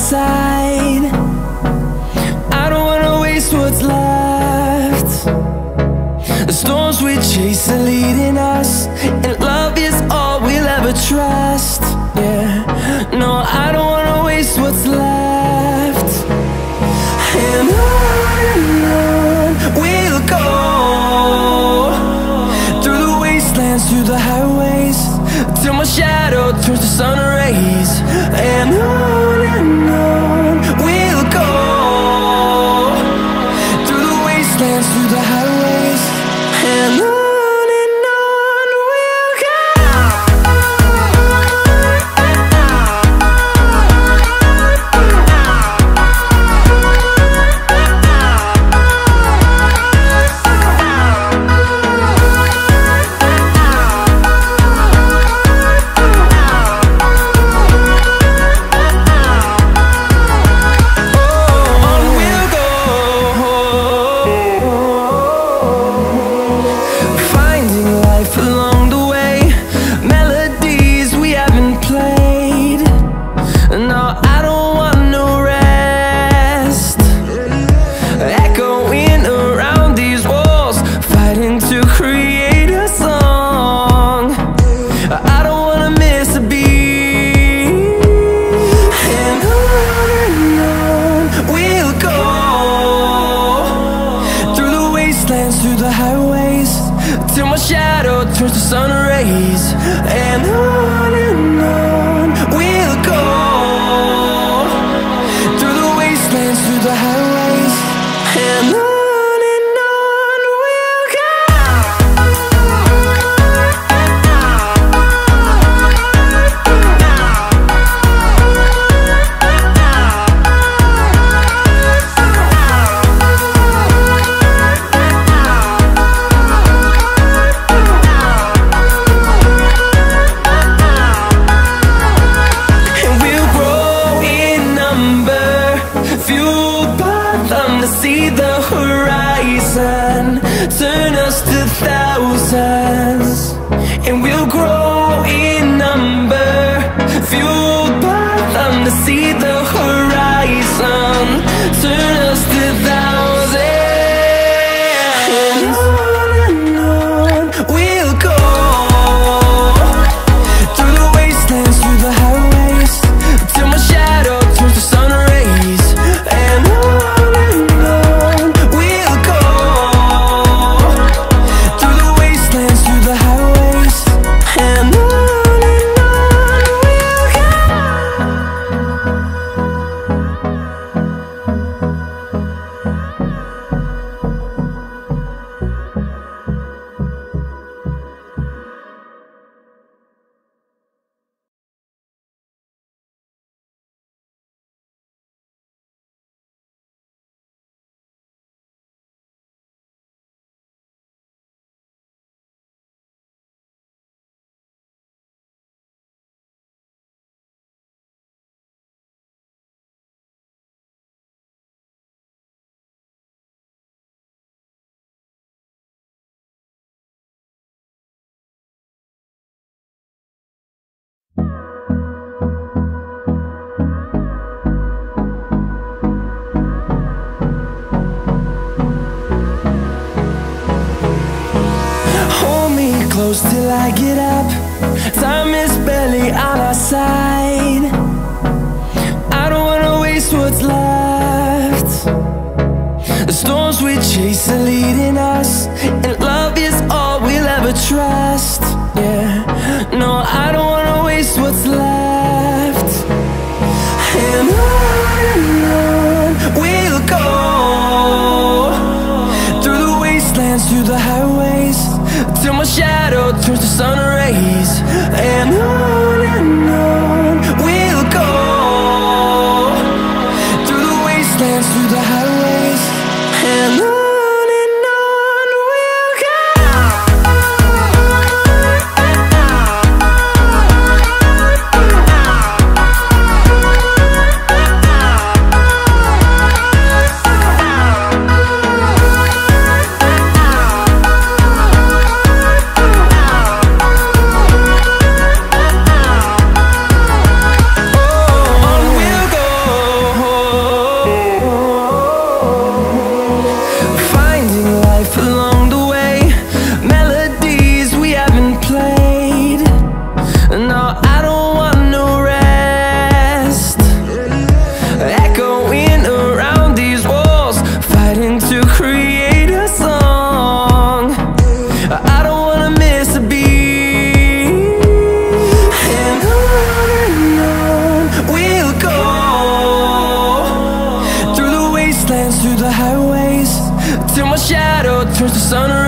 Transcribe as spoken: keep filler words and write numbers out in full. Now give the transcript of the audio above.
side. I don't wanna waste what's left. The storms we chase are leading us, and love is all we'll ever trust. Yeah, no, I don't wanna waste what's left. And on and on we'll go, through the wastelands, through the highways, till my shadow turns to sun rays. And on and on we'll go, through the wastelands, through the highways, and on. Through the highways, till my shadow turns to sun rays. And on and on we'll go, through the wastelands, through the highways, and on. See the horizon turn us to thousands, and we'll grow in number, fueled by them. To see the horizon turn us to thousands, and on and on we'll go, through the wastelands, through the highways, till my shadow turns to sun rays. And on close till I get up. Time is barely on our side. I don't wanna waste what's left. The storms we chase are leading us, and love is all we'll ever trust. Yeah, no, I don't wanna waste what's left. And on and on we'll go, through the wastelands, through the highways, till my shadow turns to sun rays. And on and on we'll go, through the wastelands, through the highways, and on. sun